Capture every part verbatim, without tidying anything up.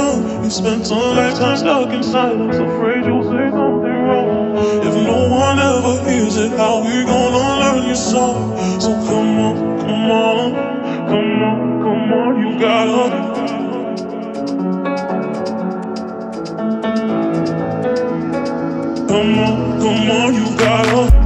young. You spent a lifetime stuck in silence, afraid you'll say something wrong. If no one ever hears it, how we gonna learn your song? So come on, come on, come on, come on, you gotta. Come on, come on, you gotta.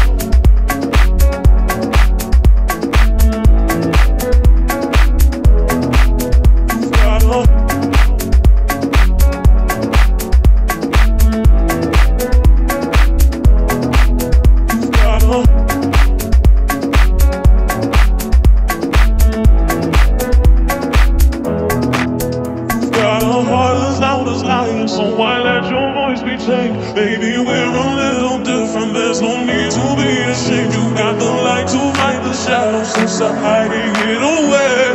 So why let your voice be tamed? Baby, we're a little different. There's no need to be ashamed. You got the light to fight the shadows, so stop hiding it away.